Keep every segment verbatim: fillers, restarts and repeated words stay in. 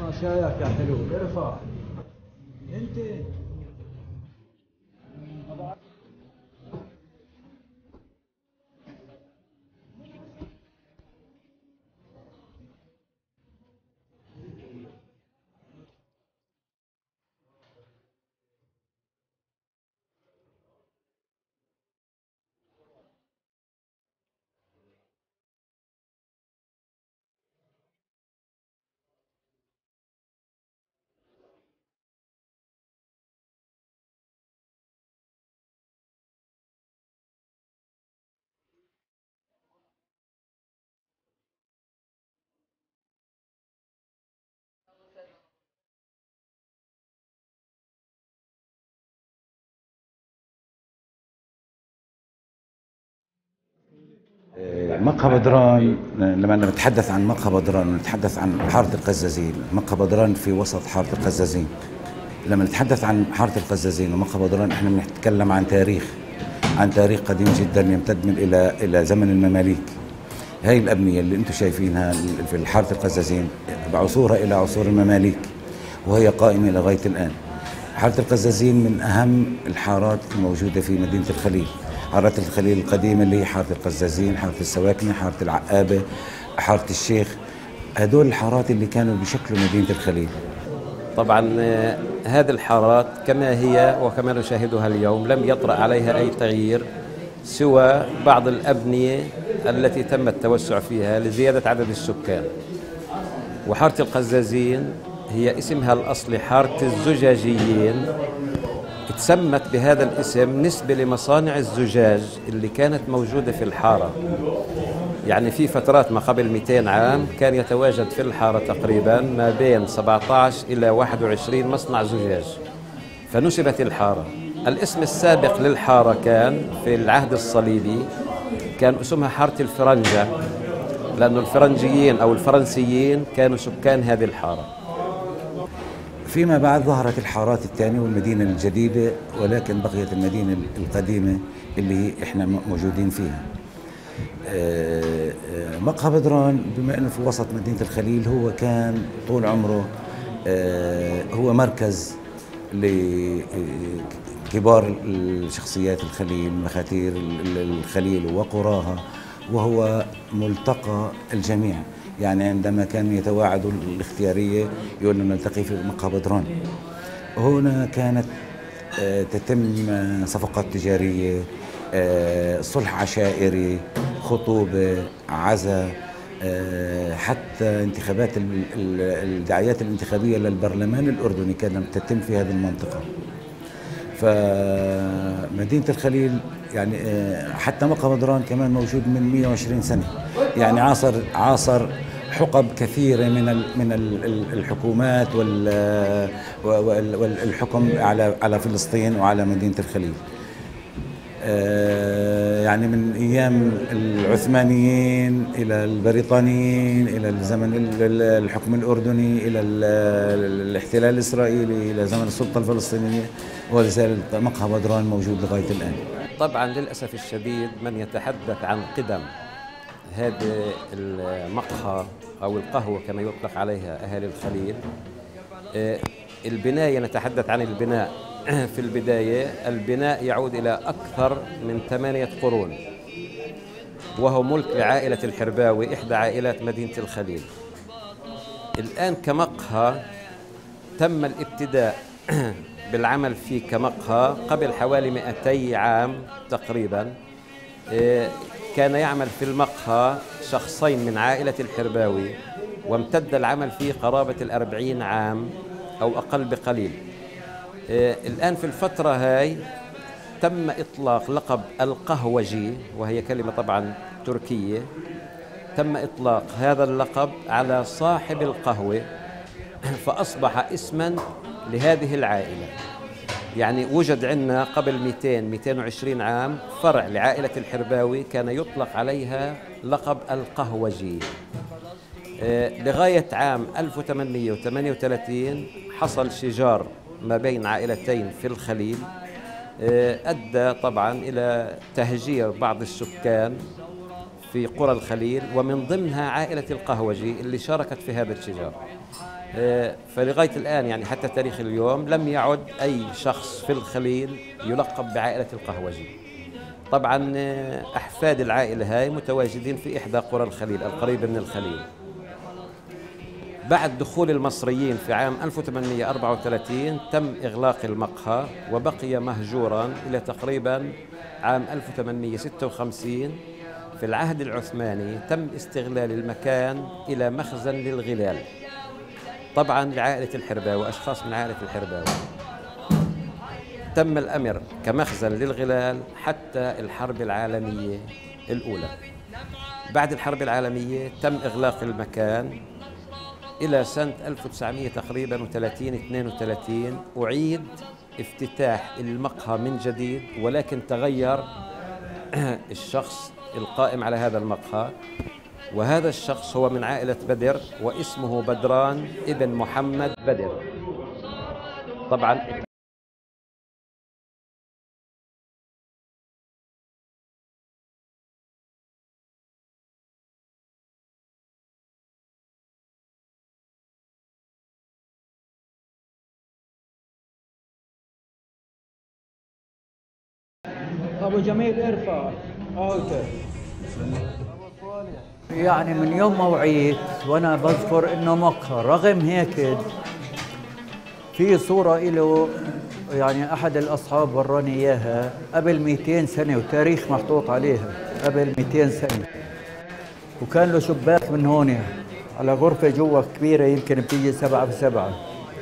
مشاياك يا حلو ارفع انت. مقهى بدران، لما نتحدث عن مقهى بدران نتحدث عن حارة القزازين. مقهى بدران في وسط حارة القزازين. لما نتحدث عن حارة القزازين ومقهى بدران احنا بنتكلم عن تاريخ عن تاريخ قديم جدا يمتد من الى الى زمن المماليك. هاي الأبنية اللي انتم شايفينها في حارة القزازين بعصورها الى عصور المماليك، وهي قائمة لغاية الآن. حارة القزازين من أهم الحارات الموجودة في مدينة الخليل. حارة الخليل القديمة اللي هي حارة القزازين، حارة السواكنة، حارة العقابة، حارة الشيخ، هدول الحارات اللي كانوا بشكلوا مدينة الخليل. طبعا هذه الحارات كما هي وكما نشاهدها اليوم لم يطرأ عليها أي تغيير سوى بعض الأبنية التي تم التوسع فيها لزيادة عدد السكان. وحارة القزازين هي اسمها الأصلي حارة الزجاجيين، تسمت بهذا الاسم نسبة لمصانع الزجاج اللي كانت موجودة في الحارة. يعني في فترات ما قبل مئتين عام كان يتواجد في الحارة تقريبا ما بين سبعة عشر إلى واحد وعشرين مصنع زجاج، فنسبت الحارة. الاسم السابق للحارة كان في العهد الصليبي كان اسمها حارة الفرنجة، لأن الفرنجيين أو الفرنسيين كانوا سكان هذه الحارة. فيما بعد ظهرت الحارات الثانية والمدينة الجديدة، ولكن بقيت المدينة القديمة اللي احنا موجودين فيها. مقهى بدران بما انه في وسط مدينة الخليل هو كان طول عمره هو مركز لكبار الشخصيات الخليل، مخاتير الخليل وقراها، وهو ملتقى الجميع. يعني عندما كانوا يتواعدوا الاختيارية يقول لنا نلتقي في مقهى بدران. هنا كانت تتم صفقات تجارية، صلح عشائري، خطوبة، عزاء، حتى انتخابات الدعايات الانتخابية للبرلمان الأردني كانت تتم في هذه المنطقة. فمدينة الخليل يعني حتى مقهى بدران كمان موجود من مئة وعشرين سنة، يعني عاصر عاصر حقب كثيرة من من الحكومات والحكم على على فلسطين وعلى مدينة الخليل. يعني من ايام العثمانيين الى البريطانيين الى زمن الحكم الاردني الى الاحتلال الاسرائيلي الى زمن السلطه الفلسطينيه، ولذلك مقهى بدران موجود لغايه الان. طبعا للاسف الشديد من يتحدث عن قدم هذا المقهى او القهوه كما يطلق عليها اهالي الخليل، البنايه نتحدث عن البناء. في البداية البناء يعود إلى أكثر من ثمانية قرون، وهو ملك لعائلة الحرباوي إحدى عائلات مدينة الخليل. الآن كمقهى تم الابتداء بالعمل فيه كمقهى قبل حوالي مئتي عام تقريبا. كان يعمل في المقهى شخصين من عائلة الحرباوي، وامتد العمل فيه قرابة الأربعين عام أو أقل بقليل. الآن في الفترة هاي تم إطلاق لقب القهوجي، وهي كلمة طبعا تركية. تم إطلاق هذا اللقب على صاحب القهوة، فأصبح اسما لهذه العائلة. يعني وجد عندنا قبل مئتين مئتين وعشرين عام فرع لعائلة الحرباوي كان يطلق عليها لقب القهوجي. لغاية عام ألف وثمانمئة وثمانية وثلاثين حصل شجار ما بين عائلتين في الخليل، أدى طبعا إلى تهجير بعض السكان، في قرى الخليل، ومن ضمنها عائلة القهوجي اللي شاركت في هذا الشجار. فلغاية الآن يعني حتى تاريخ اليوم لم يعد أي شخص في الخليل يلقب بعائلة القهوجي. طبعا أحفاد العائلة هاي متواجدين في إحدى قرى الخليل القريبة من الخليل. بعد دخول المصريين في عام ألف وثمانمئة وأربعة وثلاثين تم إغلاق المقهى وبقي مهجورا إلى تقريبا عام ألف وثمانمئة وستة وخمسين. في العهد العثماني تم استغلال المكان إلى مخزن للغلال، طبعا لعائلة الحرباوي، أشخاص من عائلة الحرباوي. تم الأمر كمخزن للغلال حتى الحرب العالمية الأولى. بعد الحرب العالمية تم إغلاق المكان إلى سنة ألف وتسعمئة تقريبا وثلاثين اثنين وثلاثين أعيد افتتاح المقهى من جديد، ولكن تغير الشخص القائم على هذا المقهى، وهذا الشخص هو من عائلة بدر واسمه بدران ابن محمد بدر. طبعا ابو جميل ارفع اوتر. يعني من يوم ما وعيت وانا بذكر انه مقهى، رغم هيك في صورة له يعني احد الاصحاب وراني اياها قبل مئتين سنة وتاريخ محطوط عليها قبل مئتين سنة، وكان له شباك من هون على غرفة جوا كبيرة يمكن بتيجي سبعة بسبعة.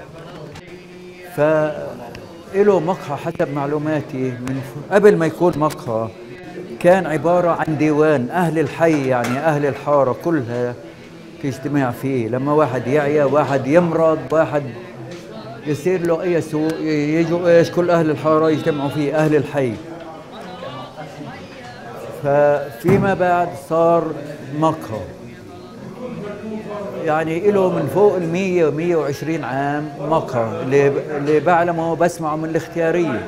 فإله مقهى حسب معلوماتي من قبل ما يكون مقهى كان عبارة عن ديوان أهل الحي، يعني أهل الحارة كلها تجتمع فيه. لما واحد يعيا، واحد يمرض، واحد يصير له أي سوء، يجوا إيش كل أهل الحارة يجتمعوا فيه، أهل الحي. ففيما بعد صار مقهى، يعني له من فوق المية ومية وعشرين عام مقهى، اللي اللي بعلمه بسمعه من الاختيارية.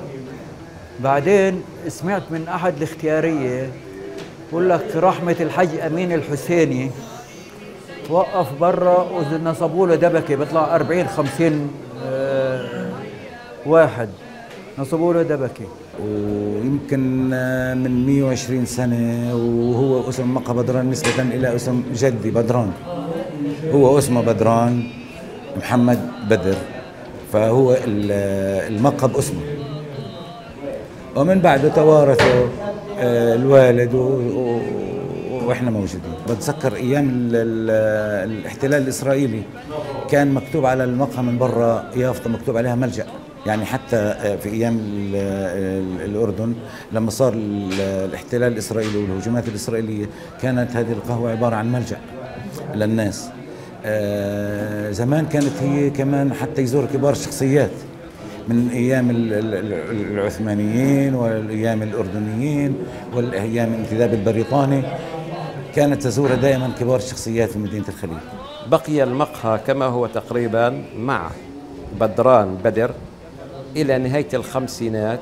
بعدين سمعت من أحد الاختيارية بقول لك رحمة الحج أمين الحسيني وقف برا ونصبوا له دبكة بيطلع أربعين خمسين آه واحد نصبوا له دبكة. ويمكن من مئة وعشرين سنة وهو اسم مقهى بدران نسبة إلى اسم جدي بدران، هو اسمه بدران محمد بدر، فهو المقهى باسمه. ومن بعده توارثه الوالد واحنا موجودين. بتذكر ايام الاحتلال الاسرائيلي كان مكتوب على المقهى من برا يافطه مكتوب عليها ملجأ، يعني حتى في ايام الاردن لما صار الاحتلال الاسرائيلي والهجومات الاسرائيليه كانت هذه القهوه عباره عن ملجأ للناس. زمان كانت هي كمان حتى يزور كبار الشخصيات من ايام العثمانيين والايام الاردنيين والايام الانتداب البريطاني، كانت تزور دائما كبار الشخصيات في مدينه الخليل. بقي المقهى كما هو تقريبا مع بدران بدر الى نهايه الخمسينات.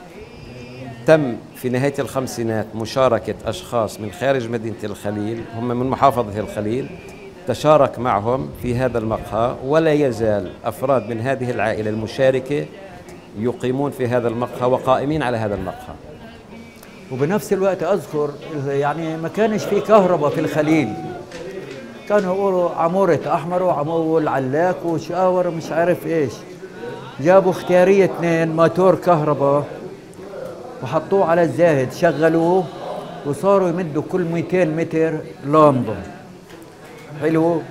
تم في نهايه الخمسينات مشاركه اشخاص من خارج مدينه الخليل، هم من محافظه الخليل، تشارك معهم في هذا المقهى، ولا يزال أفراد من هذه العائلة المشاركة يقيمون في هذا المقهى وقائمين على هذا المقهى. وبنفس الوقت أذكر يعني ما كانش في كهرباء في الخليل، كانوا يقولوا عمورة أحمر وعمول علاك وشاور مش عارف إيش. جابوا اختيارية اثنين موتور كهرباء وحطوه على الزاهد، شغلوه وصاروا يمدوا كل مئتين متر لامبة. حلو.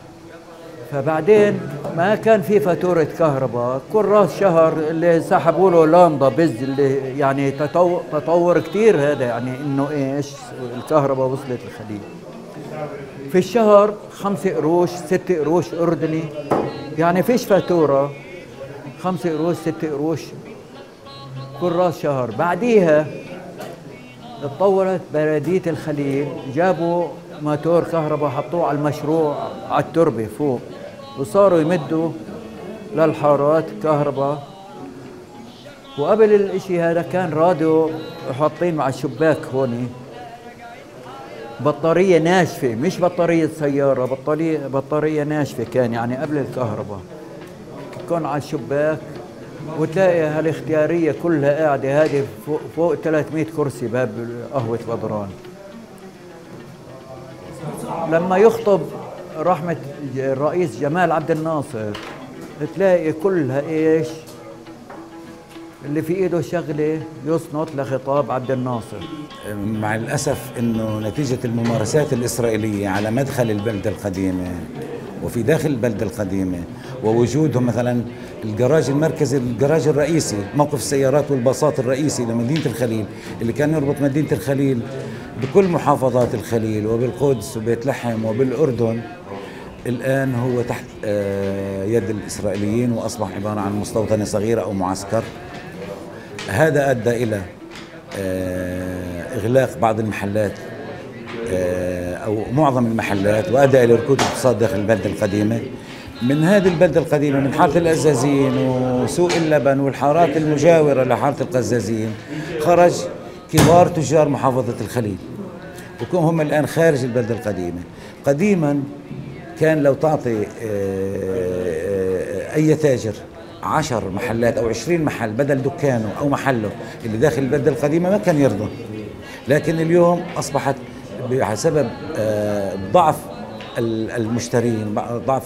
فبعدين ما كان في فاتورة كهرباء، كل راس شهر اللي سحبوا له لامبة بز، اللي يعني تطور, تطور كتير هذا، يعني انه ايش الكهرباء وصلت الخليل. في الشهر خمسة قروش ست قروش اردني، يعني فيش فاتورة، خمسة قروش ست قروش كل راس شهر. بعديها اتطورت بلدية الخليل، جابوا موتور كهرباء حطوه على المشروع على التربة فوق، وصاروا يمدوا للحارات كهرباء. وقبل الاشي هذا كان راديو حاطين مع الشباك هون، بطارية ناشفة، مش بطارية سيارة، بطارية بطارية ناشفة كان يعني قبل الكهرباء. تكون على الشباك وتلاقي هالاختيارية كلها قاعدة، هذه فوق, فوق ثلاثمئة كرسي باب قهوة بدران. لما يخطب رحمة الرئيس جمال عبد الناصر تلاقي كلها ايش؟ اللي في ايده شغله يصنط لخطاب عبد الناصر. مع الأسف أنه نتيجة الممارسات الإسرائيلية على مدخل البلدة القديمة وفي داخل البلدة القديمة، ووجودهم مثلا الجراج المركزي، الجراج الرئيسي، موقف السيارات والباصات الرئيسي لمدينة الخليل اللي كان يربط مدينة الخليل بكل محافظات الخليل وبالقدس وبيت لحم وبالأردن، الآن هو تحت يد الإسرائيليين وأصبح عبارة عن مستوطنة صغيرة أو معسكر. هذا أدى إلى إغلاق بعض المحلات أو معظم المحلات، وأدى إلى ركود الاقتصاد داخل البلدة القديمة. من هذه البلدة القديمة، من حارة القزازين وسوق اللبن والحارات المجاورة لحارة القزازين، خرج كبار تجار محافظة الخليل، وكون هم الآن خارج البلدة القديمة. قديما كان لو تعطي أي تاجر عشر محلات أو عشرين محل بدل دكانه أو محله اللي داخل البلدة القديمة ما كان يرضى. لكن اليوم أصبحت بسبب ضعف المشترين، ضعف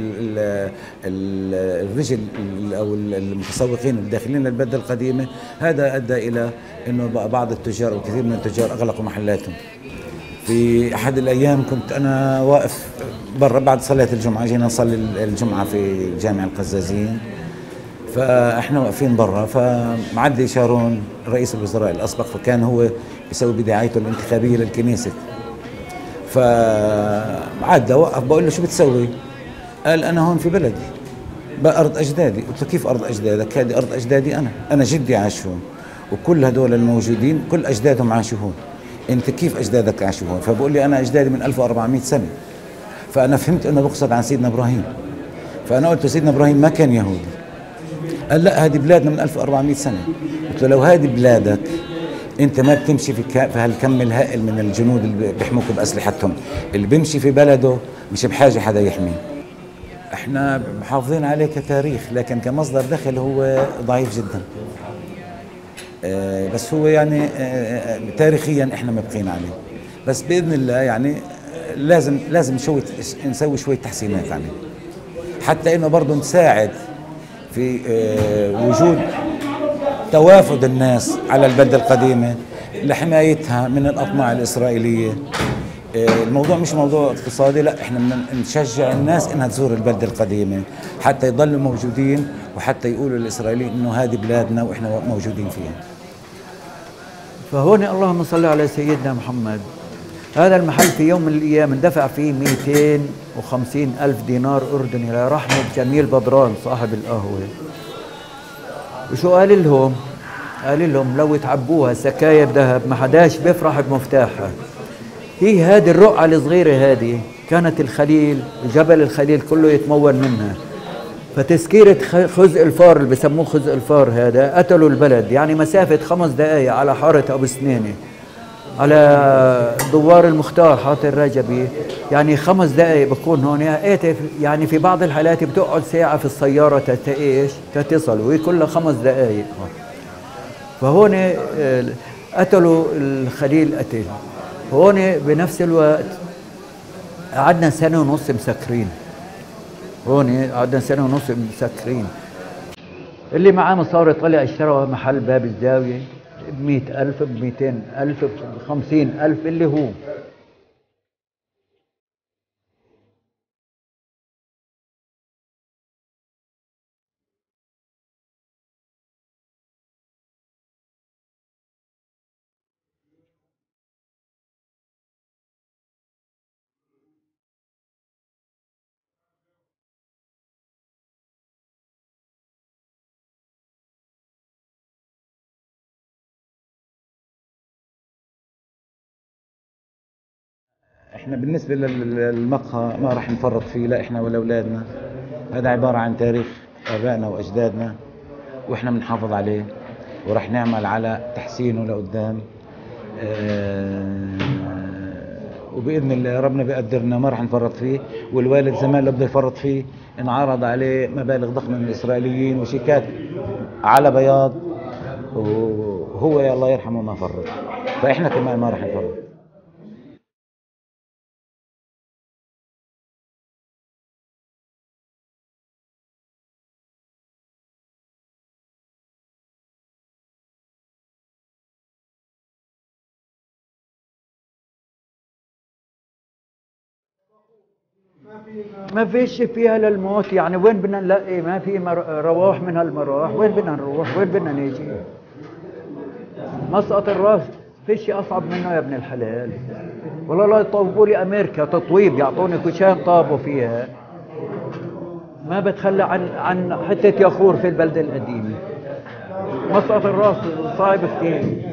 الرجل أو المتسوقين الداخلين للبلدة القديمة، هذا أدى إلى أنه بعض التجار وكثير من التجار أغلقوا محلاتهم. في أحد الأيام كنت أنا واقف برا بعد صلاة الجمعة، جينا نصلي الجمعة في جامع القزازين، فاحنا واقفين برا، فمعدي شارون رئيس الوزراء الاسبق، فكان هو يسوي بدعايته الانتخابيه للكنيسه، فعدى وقف، بقول له شو بتسوي؟ قال انا هون في بلدي بأرض اجدادي. قلت له كيف ارض اجدادك؟ هذه ارض اجدادي، انا انا جدي عاش هون وكل هدول الموجودين كل اجدادهم عاشوا هون، انت كيف اجدادك عاشوا هون؟ فبقول لي انا اجدادي من ألف وأربعمئة سنه. فانا فهمت انه بقصد عن سيدنا ابراهيم، فانا قلت له سيدنا ابراهيم ما كان يهودي. قال لا هذه بلادنا من ألف وأربعمئة سنة. قلت له لو هذه بلادك انت ما بتمشي في, في هالكم الهائل من الجنود اللي بيحموك بأسلحتهم، اللي بيمشي في بلده مش بحاجة حدا يحميه. احنا محافظين عليه كتاريخ، لكن كمصدر دخل هو ضعيف جدا. اه بس هو يعني اه تاريخيا احنا مبقين عليه، بس بإذن الله يعني لازم لازم شوي نسوي شوية تحسينات عليه، حتى انه برضه نساعد في وجود توافد الناس على البلدة القديمة لحمايتها من الأطماع الإسرائيلية. الموضوع مش موضوع اقتصادي، لا احنا نشجع الناس انها تزور البلدة القديمة حتى يضلوا موجودين، وحتى يقولوا للإسرائيليين انه هذه بلادنا واحنا موجودين فيها. فهون اللهم صل على سيدنا محمد، هذا المحل في يوم من الأيام اندفع فيه مئتين وخمسين ألف دينار أردني لرحمة جميل بدران صاحب القهوة. وشو قال لهم؟ قال لهم لو تعبوها سكاير ذهب ما حداش بيفرح بمفتاحها. هي هذه الرقعة الصغيرة هذه كانت الخليل، جبل الخليل كله يتمول منها. فتذكيرة خزق الفار اللي بسموه خزق الفار هذا قتلوا البلد، يعني مسافة خمس دقايق على حارة أبو سنينة على دوار المختار حاطر الرجبي، يعني خمس دقائق بكون هون. يعني في بعض الحالات بتقعد ساعة في السيارة تتايش تتصل، وهي كلها خمس دقائق. فهون قتلوا الخليل قتل. هون بنفس الوقت قعدنا سنة ونص مسكرين، هون قعدنا سنة ونص مسكرين. اللي معاه مصاري طلع اشترى محل باب الزاوية بمئة ألف، بمئتين ألف، بخمسين ألف اللي هو. احنا بالنسبة للمقهى ما راح نفرط فيه، لا احنا ولا اولادنا. هذا عبارة عن تاريخ ابائنا واجدادنا، واحنا بنحافظ عليه وراح نعمل على تحسينه لقدام. اه وباذن الله ربنا بيقدرنا ما راح نفرط فيه، والوالد زمان اللي بده يفرط فيه انعرض عليه مبالغ ضخمه من الاسرائيليين وشيكات على بياض، وهو يا الله يرحمه ما فرط، فاحنا كمان ما راح نفرط. ما فيش فيها للموت، يعني وين بدنا نلاقي؟ ما في مر- رواح من هالمراح، وين بدنا نروح؟ وين بدنا نيجي؟ مسقط الراس في شيء اصعب منه يا ابن الحلال. والله لا يطوبوا لي امريكا تطويب، يعطوني كشام طابوا فيها، ما بتخلى عن عن حته يخور في البلده القديمه. مسقط الراس صعب كثير.